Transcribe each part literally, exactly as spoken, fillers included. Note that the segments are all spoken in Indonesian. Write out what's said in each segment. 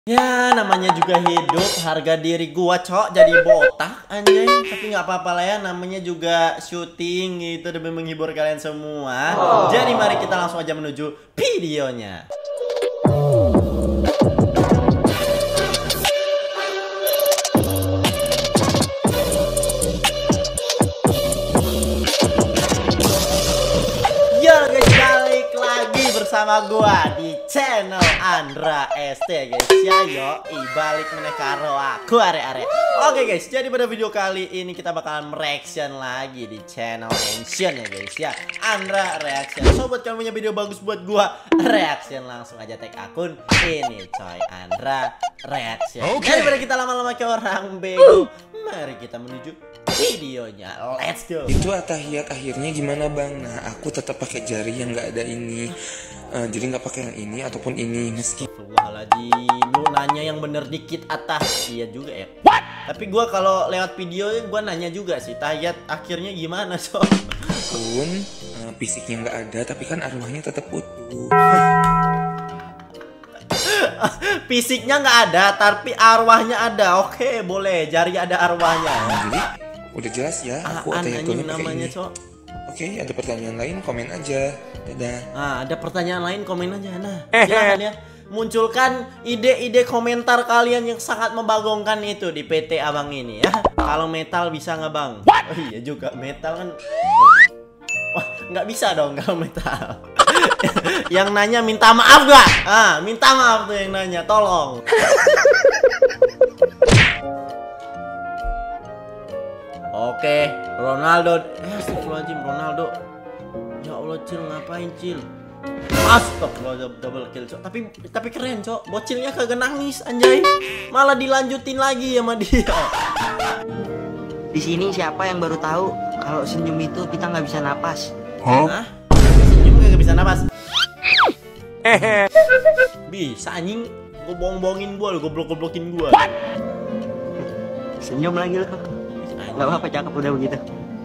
Ya namanya juga hidup, harga diri gua cok jadi botak anjay. Tapi nggak apa-apa lah ya, namanya juga syuting gitu demi menghibur kalian semua. Oh. Jadi mari kita langsung aja menuju videonya. Yo guys, balik lagi bersama gua di channel Andra S T guys ya. Yo balik meneh karo aku are-are. Oke guys, jadi pada video kali ini kita bakalan mereaction lagi di channel Ancient ya guys ya. Andra Reaction. So buat kamu punya video bagus buat gua reaction, langsung aja tag akun ini coy, Andra Reaction. Okay. Daripada kita lama-lama ke orang bego, mari kita menuju videonya. Let's go. Itu tahiyat akhirnya gimana bang? Nah aku tetap pakai jari yang nggak ada ini. Uh, jadi nggak pakai yang ini ataupun ini meski. Astagfirullahaladzim, lu nanya yang bener dikit atas. Iya juga ya. What? Tapi gue kalau lewat video gue nanya juga sih, tahiyat akhirnya gimana so? Pun uh, fisiknya nggak ada, tapi kan arwahnya tetap utuh. Fisiknya nggak ada, tapi arwahnya ada. Oke, boleh. Jari ada arwahnya. Nah, jadi udah jelas ya. Aku ah, ada yang namanya so. Oke, ada pertanyaan lain komen aja. Dadah. Nah, ada pertanyaan lain komen aja. Nah, silahkan ya. Munculkan ide-ide komentar kalian yang sangat membagongkan itu di P T abang ini ya. Kalau metal bisa nggak bang? Oh iya juga, metal kan. Wah, nggak bisa dong kalau metal. Yang nanya minta maaf gak? Ah, minta maaf tuh yang nanya, tolong. Oke, Ronaldo. Eh, astagfirullahaladzim, Ronaldo. Ya Allah, Cil, ngapain, Cil? Astagfirullah, double kill, Cok. Tapi tapi keren, Cok. Bocilnya kagak nangis, anjay. Malah dilanjutin lagi sama dia. Di sini siapa yang baru tahu kalau senyum itu kita nggak bisa napas? Hah? Senyum kagak bisa napas? Bisa anjing. Gue bohong-bohongin gua, lu goblok-goblokin gua. Senyum lagi lo. Gak apa-apa, cakep udah begitu.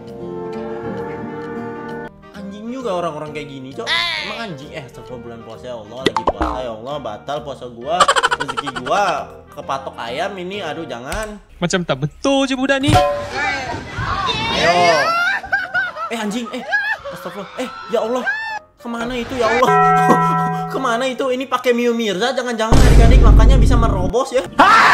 Anjing juga orang-orang kayak gini, Cok. Emang anjing. Eh, setelah bulan puasa ya Allah, lagi puasa ya Allah, batal puasa gua. Rezeki gua kepatok ayam ini, aduh jangan. Macam tak betul je budak ni. Ayo. Eh anjing, eh. Astagfirullah. Eh, ya Allah. Kemana itu ya Allah? Kemana itu? Ini pakai Mio Mirza, jangan-jangan adik-adik makanya bisa merobos ya.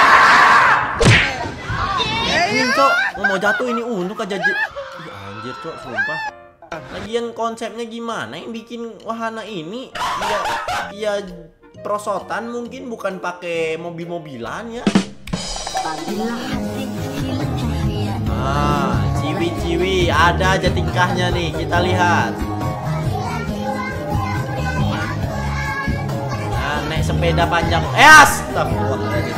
Ini Cok, mau jatuh ini untuk aja. Ih, anjir Cok, sumpah. Lagian konsepnya gimana yang bikin wahana ini? Ya, ya prosotan mungkin, bukan pakai mobil-mobilan ya. Ah, ciwi-ciwi, ada aja tingkahnya nih, kita lihat. Nah, naik sepeda panjang. Eh, astagfirullahaladzim.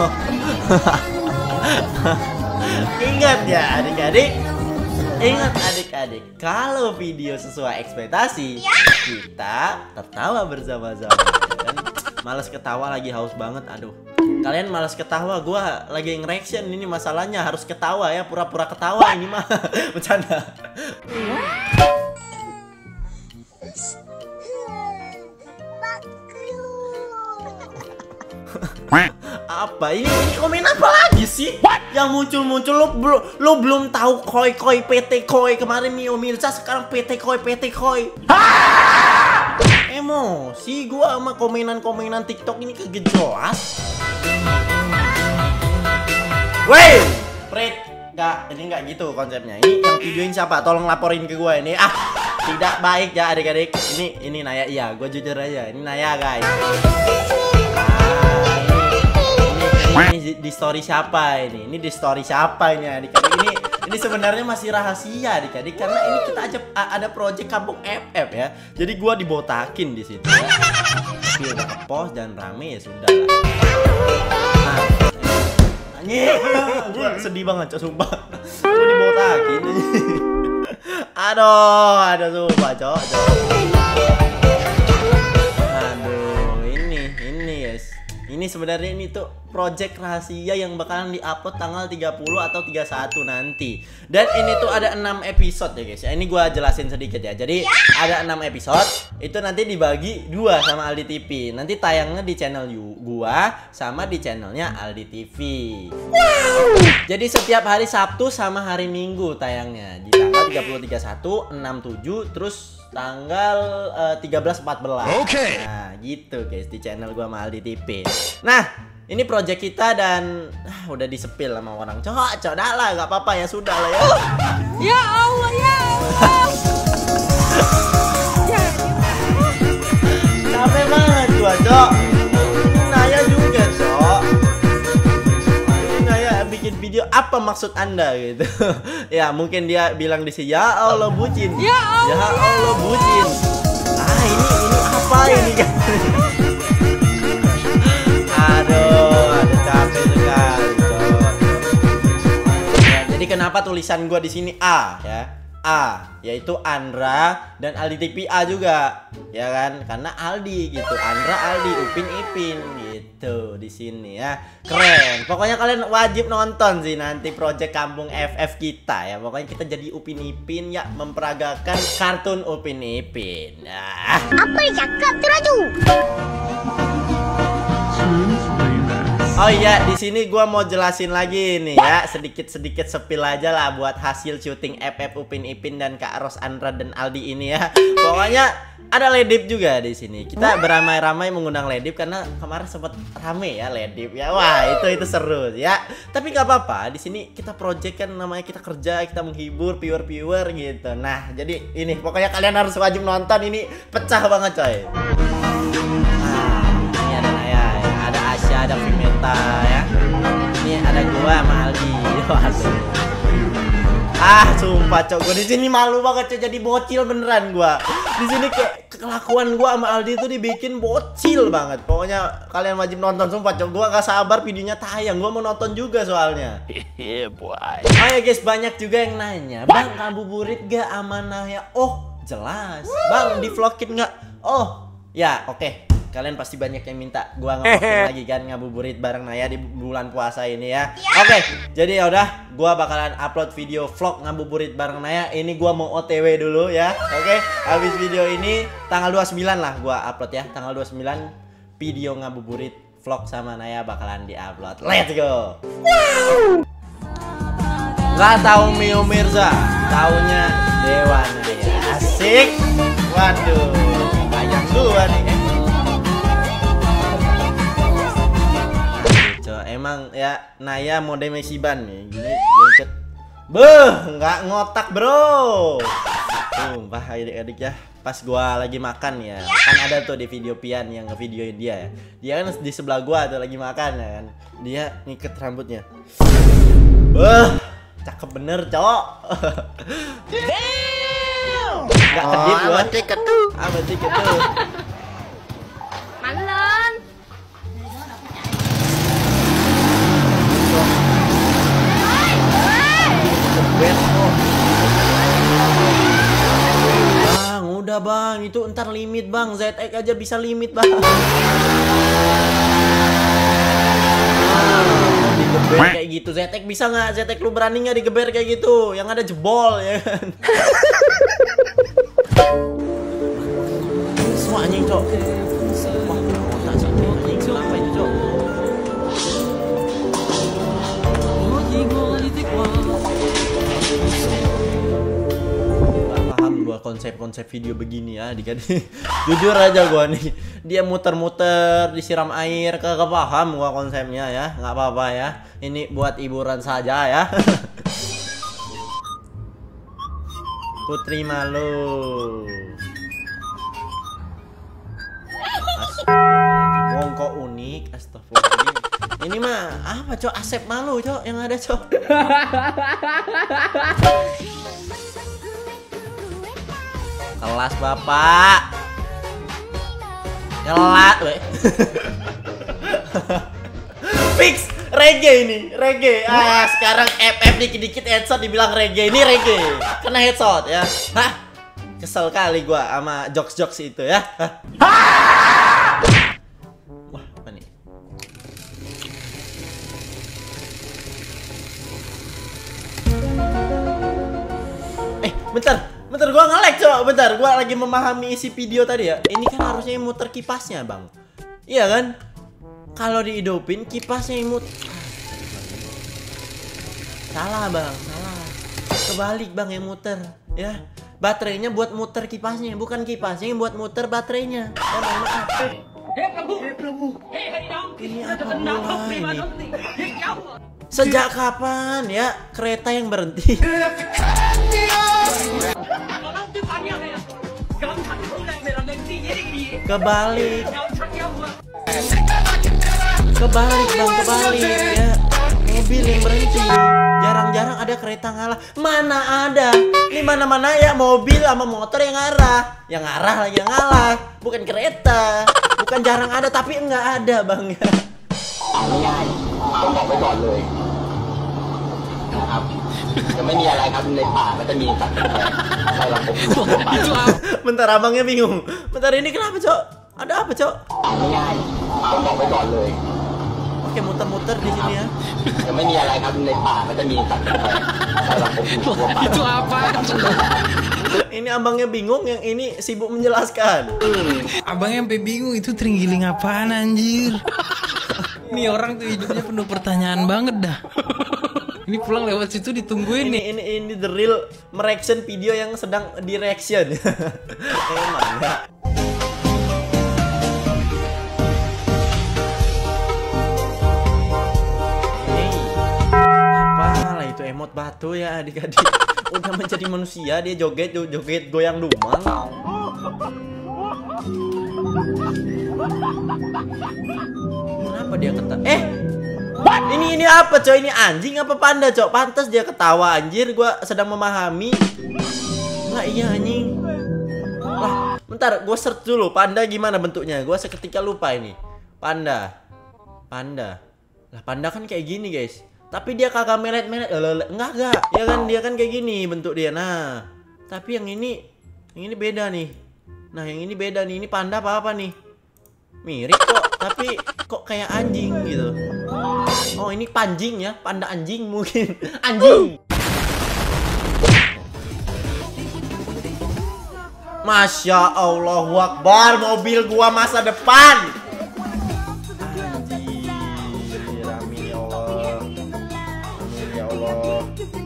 Ingat ya adik-adik, ingat adik-adik, kalau video sesuai ekspektasi kita tertawa bersama-sama kan. Males ketawa, lagi haus banget. Aduh, kalian males ketawa, gua lagi nge-reaction. Ini masalahnya harus ketawa ya, pura-pura ketawa ini mah. Bercanda. Apa ini, ini komen apa lagi sih? What? Yang muncul-muncul lo belum lo belum tahu koi koi P T koi, kemarin Mio Mirza, sekarang P T koi P T koi. Emosi gua sama komenan-komenan TikTok ini kagak jelas. Wey, Pret, nggak, ini nggak gitu konsepnya. Ini yang videoin siapa? Tolong laporin ke gua ini. Ah, tidak baik ya adik-adik. Ini ini Naya, iya, gua jujur aja. Ini Naya guys. Ini di, di story siapa ini? Ini di story siapa ini adik-adik? Ini ini sebenarnya masih rahasia adik-adik, karena ini kita aja ada project Kampung F F ya. Jadi gua dibotakin di situ ya. Tapi udah ngepost dan rame ya sudah lah. Nah, anjing, gua sedih banget Cok, sumpah. Gua dibotakin. Aduh, aduh sumpah Cok, Cok. Aduh, ini ini guys. Ini ini sebenarnya ini tuh project rahasia yang bakalan diupload tanggal tiga puluh atau tiga puluh satu nanti. Dan ini tuh ada enam episode ya guys ya. Ini gua jelasin sedikit ya. Jadi ada enam episode, itu nanti dibagi dua sama Aldi T V. Nanti tayangnya di channel gua sama di channelnya Aldi T V. Wow. Jadi setiap hari Sabtu sama hari Minggu tayangnya. Di tanggal tiga puluh, tiga puluh satu, enam, tujuh, terus tanggal uh, tiga belas, empat belas. Oke. Okay. Nah, gitu guys di channel gua sama Aldi T V. Nah, ini project kita dan ah, udah disepil sama orang. Cok, cok, dah lah, gak apa-apa ya, sudah lah ya. Ya Allah, ya Allah. Capek banget gua, cok. Naya juga, cok. Naya bikin video apa maksud anda gitu. Ya mungkin dia bilang di sini, ya Allah bucin. Ya Allah, ya Allah bucin. Ah ini ini apa ini kan? Aduh, ada capek sekali. Ya, jadi kenapa tulisan gua di sini A ya? A, yaitu Andra dan Aldi T V A juga, ya kan? Karena Aldi gitu, Andra Aldi, Upin Ipin gitu di sini ya. Keren. Pokoknya kalian wajib nonton sih nanti project Kampung F F kita ya. Pokoknya kita jadi Upin Ipin ya, memperagakan kartun Upin Ipin. Nah. Apa yang cakap tuh Raju? Oh iya, di sini gua mau jelasin lagi nih ya, sedikit-sedikit sepil aja lah buat hasil syuting F F Upin Ipin dan Kak Ros, Andra dan Aldi ini ya. Pokoknya ada Ledip juga di sini. Kita beramai-ramai mengundang Ledip karena kemarin sempat rame ya Ledip ya. Wah, itu itu seru ya. Tapi nggak apa-apa, di sini kita project kan namanya kita kerja, kita menghibur viewer-viewer gitu. Nah, jadi ini pokoknya kalian harus wajib nonton, ini pecah banget coy. Ada Pimenta ya. Ini ada gua sama Aldi. Waduh. Ah, sumpah cok, gua di sini malu banget cok, jadi bocil beneran gua. Di sini kayak kelakuan gua sama Aldi itu dibikin bocil banget. Pokoknya kalian wajib nonton, sumpah cok. Gua gak sabar videonya tayang. Gua mau nonton juga soalnya. Hehe, boy. Oh ya guys, banyak juga yang nanya, "Bang, ngabuburit gak amanah ya?" Oh, jelas. Bang, di vlogin gak? Oh, ya, oke. Okay. Kalian pasti banyak yang minta gua nge-vlogin lagi kan ngabuburit bareng Naya di bulan puasa ini ya. Oke, okay, jadi ya udah, gua bakalan upload video vlog ngabuburit bareng Naya. Ini gua mau O T W dulu ya. Oke, okay? Habis video ini tanggal dua puluh sembilan lah gua upload ya. Tanggal dua puluh sembilan video ngabuburit vlog sama Naya bakalan di-upload. Let's go. Wow. Gak tahu Mio Mirza, taunya Dewa Naya. Asik. Waduh, banyak gua nih. Emang ya Naya mode Mesiban nih gini gini. Beuh, nggak ngotak bro. Sumpah adik-adik ya, pas gua lagi makan ya, kan ada tuh di video Pian yang ngevideoin dia ya. Dia kan di sebelah gua tuh lagi makan ya kan. Dia ngiket rambutnya. Beuh, cakep bener cowok. Nggak kedip gua. Apa tiket tuh? Apa tiket tuh? Malan. Bang, udah bang, itu ntar limit bang, Z X aja bisa limit bang. Ah, digeber kayak gitu, Z X bisa nggak? Z X lu berani nggak digeber kayak gitu? Yang ada jebol ya kan? Semua anjing cok. Wah, otak sih anjing, kenapa ini cok? Konsep-konsep video begini ya adik adik. Jujur aja gua nih, dia muter-muter disiram air, kagak paham gua konsepnya ya. Nggak apa-apa ya, ini buat hiburan saja ya. Putri malu. Astagfirullahaladzim, wong kok unik. Astagfirullahaladzim. Ini mah apa cok, Asep malu cok yang ada cok. Kelas bapak. Kelas weh. Fix reggae ini, reggae. Ah, sekarang F F dikit-dikit headshot dibilang reggae. Ini reggae. Kena headshot ya. Hah? Kesel kali gua sama jokes-jokes itu ya. Wah, apa nih? bentar, bentar gua nge-lag, Cok. Bentar, gua lagi memahami isi video tadi ya. Ini kan harusnya yang muter kipasnya, Bang. Iya kan? Kalau dihidupin kipasnya yang muter. Salah, Bang, salah. Kebalik, Bang, yang muter, ya. Baterainya buat muter kipasnya, bukan kipasnya yang buat muter baterainya. Ya, mohon maaf. Ini apa pula ini? Sejak kapan ya kereta yang berhenti? Kebalik. Kebalik, Bang, kebalik ya. Mobil yang berhenti. Jarang-jarang ada kereta ngalah. Mana ada? Ini mana-mana ya mobil sama motor yang ngarah. Yang ngarah lagi yang ngalah. Bukan kereta. Bukan jarang ada tapi enggak ada, Bang. ง่ายๆต้องบอกไว้ก่อนเลยนะครับจะไม่มีอะไรครับในป่าก็จะมีสัตว์เป็นแพะใช่เราผมอยู่ทั่วไป Bentar, abangnya bingung. Bentar, ini kenapa, Cok? Ada apa, Cok? ง่ายๆต้องบอกไว้ก่อนเลย Oke, muter-muter di sini ya. จะไม่มีอะไรครับในป่าก็จะมีสัตว์เป็นแพะใช่เราผมอยู่ทั่วไป Itu apa? Ini abangnya bingung, yang ini sibuk menjelaskan. Abangnya sampai bingung itu terenggiling apaan anjir. Nih orang tuh hidupnya penuh pertanyaan banget dah. Ini pulang lewat situ ditungguin Ini nih. ini ini the real mereaction video yang sedang di reaction. Emang ya. Hey, apalah itu emot batu ya adik-adik. Udah menjadi manusia dia joget joget goyang dumang. Kenapa dia ketawa? Eh, ini ini apa, Cok? Ini anjing apa panda, Cok? Pantas dia ketawa, anjir. Gua sedang memahami. Lah iya anjing. Lah, bentar, gua search dulu panda gimana bentuknya. Gua seketika lupa ini. Panda. Panda. Lah panda kan kayak gini, guys. Tapi dia kagak melet-melet. Enggak, enggak. Ya kan dia kan kayak gini bentuk dia. Nah, tapi yang ini yang ini beda nih. Nah, yang ini beda nih. Ini panda apa apa nih? Mirip kok, tapi kok kayak anjing gitu. Oh, ini panjing ya, panda anjing mungkin. Anjing. Masya Allah Akbar, mobil gua masa depan. Anjir, amin ya Allah. Amin ya Allah.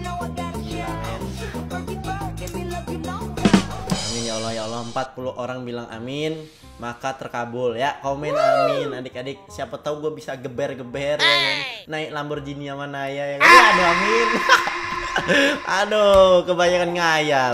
Amin ya Allah, ya Allah. Empat puluh orang bilang amin, maka terkabul ya. Komen amin adik-adik. Siapa tahu gue bisa geber-geber ya kan? Naik Lamborghini sama Naya ya kan? Aduh amin. Aduh kebanyakan ngayal.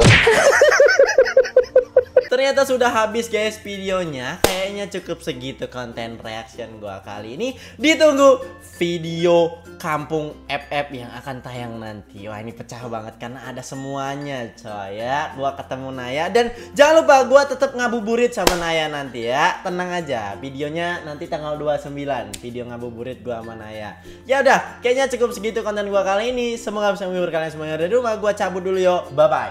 Ternyata sudah habis guys videonya. Kayaknya cukup segitu konten reaction gua kali ini. Ditunggu video Kampung F F yang akan tayang nanti. Wah, ini pecah banget karena ada semuanya coy ya. Gua ketemu Naya dan jangan lupa gua tetap ngabuburit sama Naya nanti ya. Tenang aja, videonya nanti tanggal dua puluh sembilan video ngabuburit gua sama Naya. Ya udah, kayaknya cukup segitu konten gua kali ini. Semoga bisa menghibur kalian semuanya dari rumah. Gua cabut dulu yo. Bye bye.